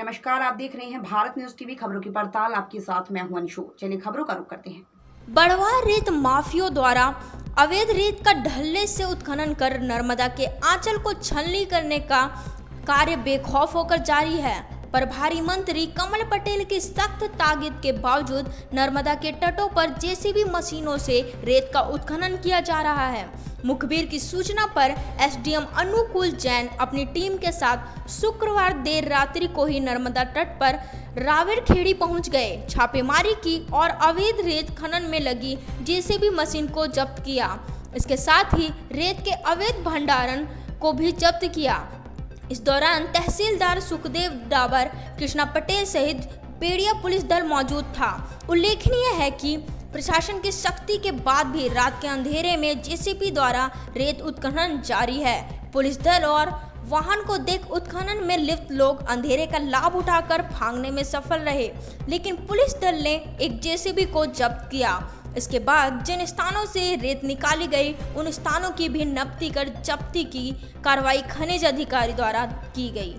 नमस्कार, आप देख रहे हैं भारत न्यूज टीवी खबरों की पड़ताल। आपके साथ मैं हूं अंशु। चलिए खबरों का रुख करते हैं। बड़वा रेत माफियों द्वारा अवैध रेत का ढल्ले से उत्खनन कर नर्मदा के आंचल को छलनी करने का कार्य बेखौफ होकर जारी है। प्रभारी मंत्री कमल पटेल की सख्त ताकीद के बावजूद नर्मदा के तटों पर जेसीबी मशीनों से रेत का उत्खनन किया जा रहा है। मुखबिर की सूचना पर एसडीएम अनुकूल जैन अपनी टीम के साथ शुक्रवार देर रात्रि को ही नर्मदा तट पर रावेरखेड़ी पहुंच गए, छापेमारी की और अवैध रेत खनन में लगी जेसीबी मशीन को जब्त किया। इसके साथ ही रेत के अवैध भंडारण को भी जब्त किया। इस दौरान तहसीलदार सुखदेव डाबर, कृष्णा पटेल सहित पेड़िया पुलिस दल मौजूद था। उल्लेखनीय है कि प्रशासन की सख्ती के बाद भी रात के अंधेरे में जेसीबी द्वारा रेत उत्खनन जारी है। पुलिस दल और वाहन को देख उत्खनन में लिप्त लोग अंधेरे का लाभ उठाकर भागने में सफल रहे, लेकिन पुलिस दल ने एक जेसीबी को जब्त किया। इसके बाद जिन स्थानों से रेत निकाली गई उन स्थानों की भी नब्ती कर जब्ती की कार्रवाई खनिज अधिकारी द्वारा की गई।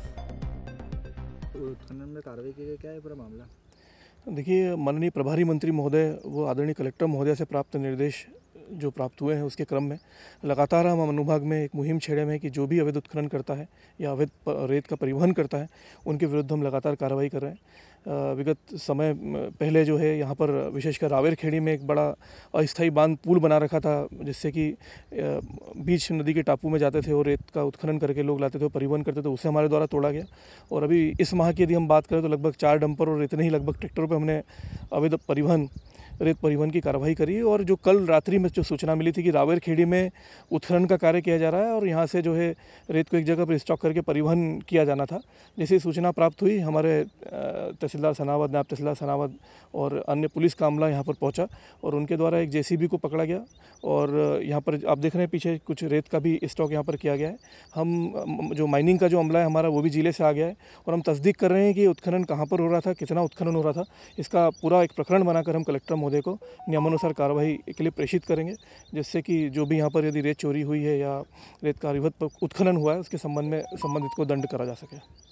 उत्खनन में कार्रवाई की गई, क्या है पूरा मामला? देखिए, माननीय प्रभारी मंत्री महोदय वो आदरणीय कलेक्टर महोदय से प्राप्त निर्देश जो प्राप्त हुए हैं उसके क्रम में लगातार हम अनुभाग में एक मुहिम छेड़े में कि जो भी अवैध उत्खनन करता है या अवैध रेत का परिवहन करता है उनके विरुद्ध हम लगातार कार्रवाई कर रहे हैं। विगत समय पहले जो है यहाँ पर विशेषकर रावेरखेड़ी में एक बड़ा अस्थायी बांध पुल बना रखा था, जिससे कि बीच नदी के टापू में जाते थे और रेत का उत्खनन करके लोग लाते थे और परिवहन करते थे, उसे हमारे द्वारा तोड़ा गया। और अभी इस माह की यदि हम बात करें तो लगभग 4 डंपर और इतने ही लगभग ट्रैक्टरों पर हमने अवैध रेत परिवहन की कार्रवाई करी। और जो कल रात्रि में जो सूचना मिली थी कि रावेरखेड़ी में उत्खनन का कार्य किया जा रहा है और यहाँ से जो है रेत को एक जगह पर स्टॉक करके परिवहन किया जाना था, जैसे सूचना प्राप्त हुई हमारे तहसीलदार सनावद, नायब तहसीलदार सनावद और अन्य पुलिस का अमला यहाँ पर पहुँचा और उनके द्वारा एक जेसीबी को पकड़ा गया। और यहाँ पर आप देख रहे हैं पीछे कुछ रेत का भी स्टॉक यहाँ पर किया गया है। हम जो माइनिंग का जो अमला है हमारा वो भी जिले से आ गया है और हम तस्दीक कर रहे हैं कि उत्खनन कहाँ पर हो रहा था, कितना उत्खनन हो रहा था। इसका पूरा एक प्रकरण बनाकर हम कलेक्टर महोदय को नियमानुसार कार्रवाई के लिए प्रेषित करेंगे, जिससे कि जो भी यहाँ पर यदि रेत चोरी हुई है या रेत का अवैध उत्खनन हुआ है उसके संबंध में संबंधित को दंड करा जा सके।